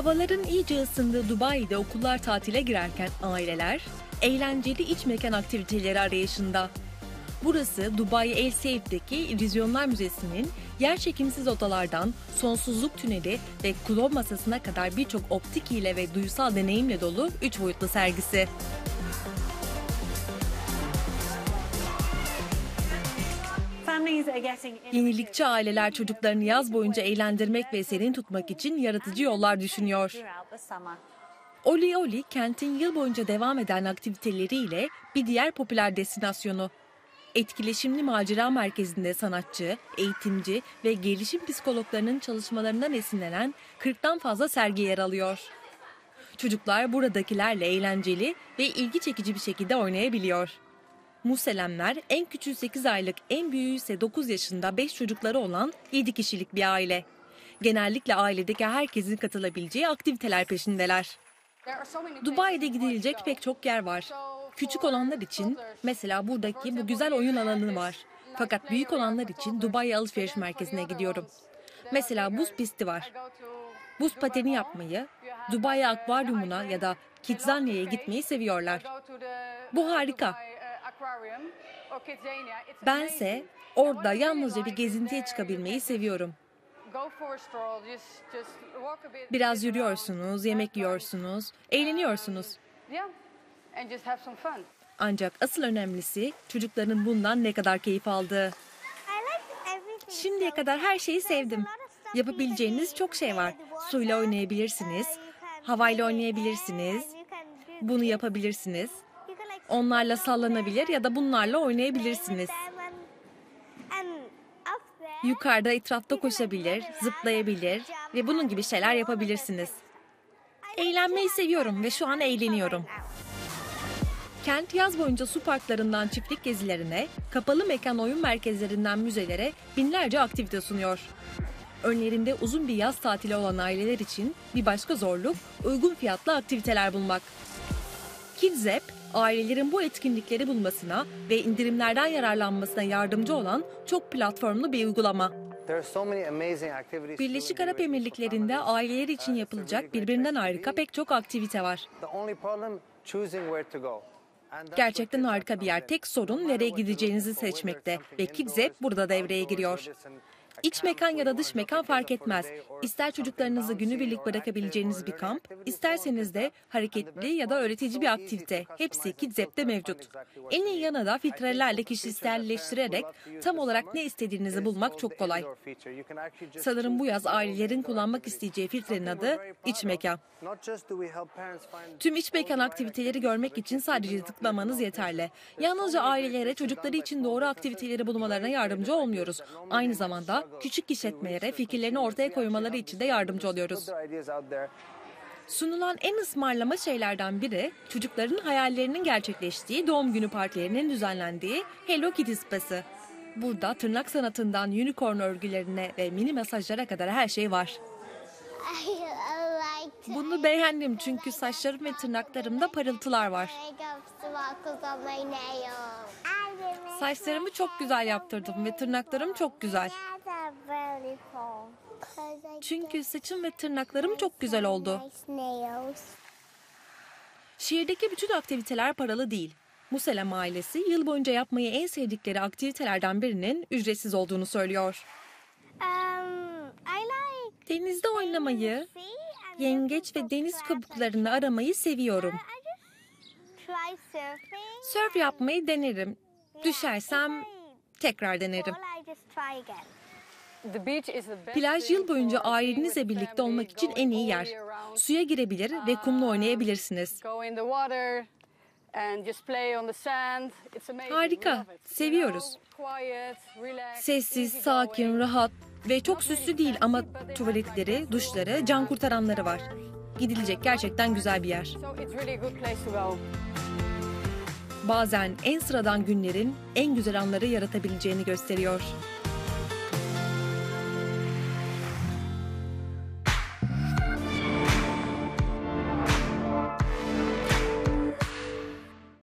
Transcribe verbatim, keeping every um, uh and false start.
Havaların iyice ısındığı Dubai'de okullar tatile girerken aileler eğlenceli iç mekan aktiviteleri arayışında. Burası Dubai El Seif'teki İllüzyonlar Müzesi'nin yerçekimsiz odalardan sonsuzluk tüneli ve klo masasına kadar birçok optik hile ve duysal deneyimle dolu üç boyutlu sergisi. Yenilikçi aileler çocuklarını yaz boyunca eğlendirmek ve serin tutmak için yaratıcı yollar düşünüyor. Oli Oli, kentin yıl boyunca devam eden aktiviteleriyle bir diğer popüler destinasyonu. Etkileşimli macera merkezinde sanatçı, eğitimci ve gelişim psikologlarının çalışmalarından esinlenen kırktan fazla sergi yer alıyor. Çocuklar buradakilerle eğlenceli ve ilgi çekici bir şekilde oynayabiliyor. Musellemler en küçüğü sekiz aylık, en büyüğü ise dokuz yaşında beş çocukları olan yedi kişilik bir aile. Genellikle ailedeki herkesin katılabileceği aktiviteler peşindeler. Dubai'de gidilecek pek çok yer var. Küçük olanlar için mesela buradaki bu güzel oyun alanı var. Fakat büyük olanlar için Dubai Alışveriş Merkezi'ne gidiyorum. Mesela buz pisti var. Buz pateni yapmayı, Dubai Akvaryumuna ya da Kidzania'ya gitmeyi seviyorlar. Bu harika. Bense orada yalnızca bir gezintiye çıkabilmeyi seviyorum. Biraz yürüyorsunuz, yemek yiyorsunuz, eğleniyorsunuz. Ancak asıl önemlisi çocukların bundan ne kadar keyif aldığı. Şimdiye kadar her şeyi sevdim. Yapabileceğiniz çok şey var. Suyla oynayabilirsiniz, havayla oynayabilirsiniz, bunu yapabilirsiniz. Onlarla sallanabilir ya da bunlarla oynayabilirsiniz. Yukarıda etrafta koşabilir, zıplayabilir ve bunun gibi şeyler yapabilirsiniz. Eğlenmeyi seviyorum ve şu an eğleniyorum. Kent yaz boyunca su parklarından çiftlik gezilerine, kapalı mekan oyun merkezlerinden müzelere binlerce aktivite sunuyor. Önlerinde uzun bir yaz tatili olan aileler için bir başka zorluk uygun fiyatlı aktiviteler bulmak. KidsApp, ailelerin bu etkinlikleri bulmasına ve indirimlerden yararlanmasına yardımcı olan çok platformlu bir uygulama. Birleşik Arap Emirlikleri'nde aileler için yapılacak birbirinden harika pek çok aktivite var. Gerçekten harika bir yer. Tek sorun nereye gideceğinizi seçmekte ve KidsApp burada devreye giriyor. İç mekan ya da dış mekan fark etmez. İster çocuklarınızı günübirlik bırakabileceğiniz bir kamp, isterseniz de hareketli ya da öğretici bir aktivite. Hepsi KidsApp'te mevcut. En iyi yanı da filtrelerle kişiselleştirerek tam olarak ne istediğinizi bulmak çok kolay. Sanırım bu yaz ailelerin kullanmak isteyeceği filtrenin adı iç mekan. Tüm iç mekan aktiviteleri görmek için sadece tıklamanız yeterli. Yalnızca ailelere çocukları için doğru aktiviteleri bulmalarına yardımcı olmuyoruz. Aynı zamanda küçük işletmelere fikirlerini ortaya koymaları için de yardımcı oluyoruz. Sunulan en ısmarlama şeylerden biri çocukların hayallerinin gerçekleştiği doğum günü partilerinin düzenlendiği Hello Kitty Spa'sı. Burada tırnak sanatından unicorn örgülerine ve mini masajlara kadar her şey var. Bunu beğendim çünkü saçlarım ve tırnaklarımda parıltılar var. Saçlarımı çok güzel yaptırdım ve tırnaklarım çok güzel. Çünkü saçım ve tırnaklarım çok güzel oldu. Şehirdeki bütün aktiviteler paralı değil. Musellem ailesi yıl boyunca yapmayı en sevdikleri aktivitelerden birinin ücretsiz olduğunu söylüyor. Denizde oynamayı, yengeç ve deniz kabuklarını aramayı seviyorum. Sörf yapmayı denerim. Düşersem tekrar denerim. Plaj yıl boyunca ailenizle birlikte olmak için en iyi yer. Suya girebilir ve kumla oynayabilirsiniz. Harika, seviyoruz. Sessiz, sakin, rahat ve çok süslü değil ama tuvaletleri, duşları, can kurtaranları var. Gidilecek gerçekten güzel bir yer. Bazen en sıradan günlerin en güzel anları yaratabileceğini gösteriyor.